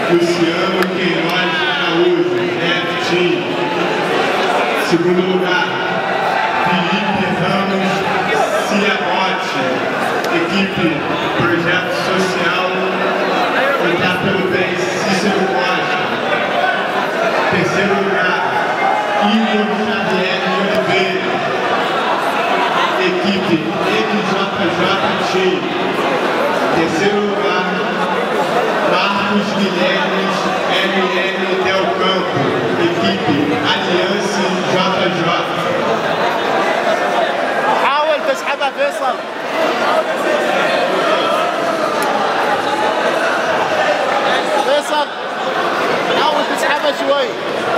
Luciano Queiroz Araújo, F-Team. Segundo lugar, Felipe Ramos Ciabotti, equipe Projeto Social, lutar pelo bem, Cícero Costa. Terceiro lugar, Igor Xavier de Oliveira, equipe MJJ Team. Terceiro lugar, Marcos Guilherme ML Del Campo, equipe Aliança JJ. حاول تسحبها فيصل. فيصل حاول تسحبها شوي.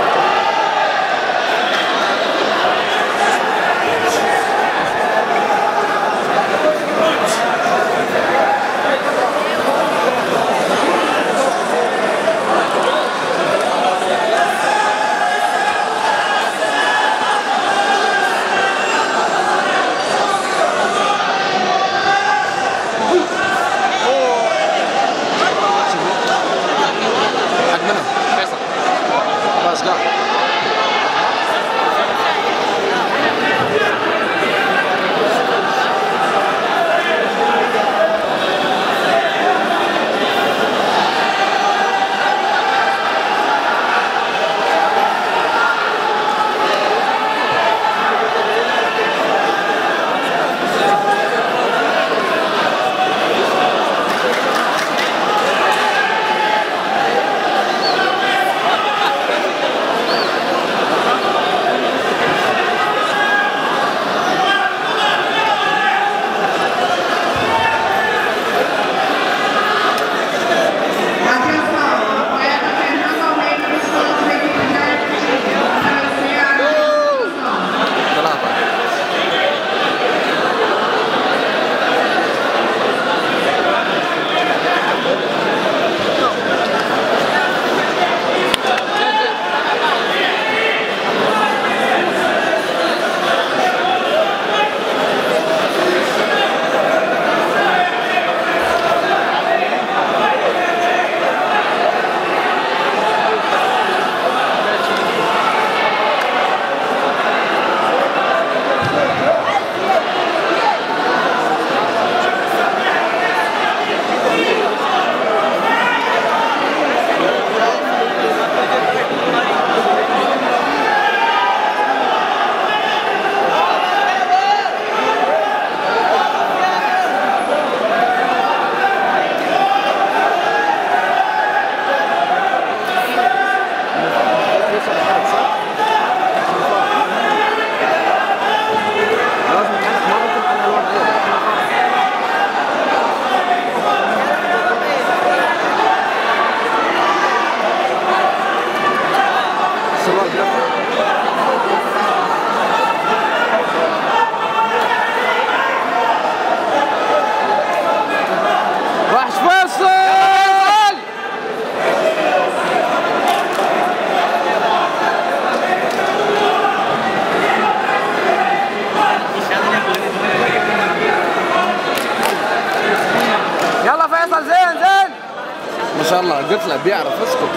ما شاء الله قلت له بيعرف اسكت.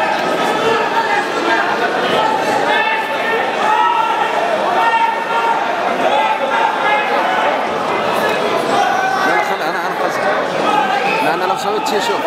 لا خلي انا قصدي لان لو سويت شيء شوف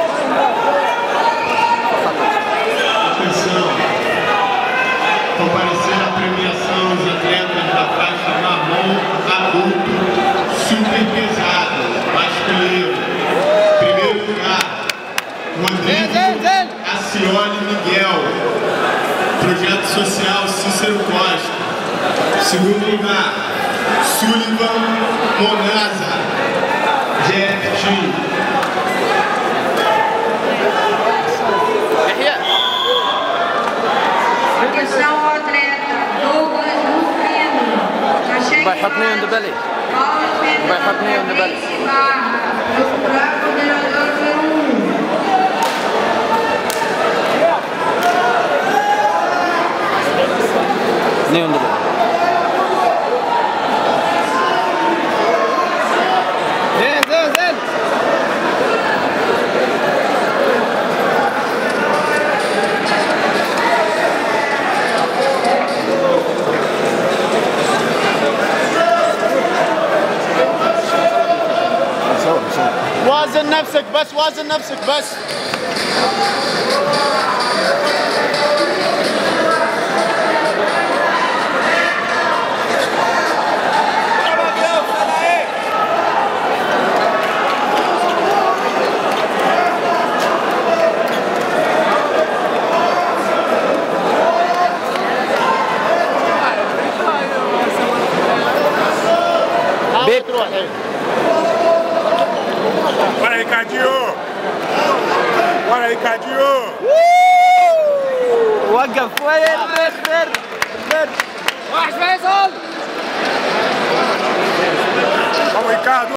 comparecer à premiação os atletas da faixa marrom adulto super pesado, masculino. Primeiro lugar, Rodrigo Acioli Miguel, Projeto Social Cícero Costa. Segundo lugar, Sullivan Monaza, GFT. Vai حطني عند بالي. Vai حطني عند بالي. ني عند بالي. زين. وازن نفسك بس، وازن نفسك بس. تروح الحين. ورا يكاجيو، ورا يكاجيو. وقف وين بر واحد فيصل. هو يكادو.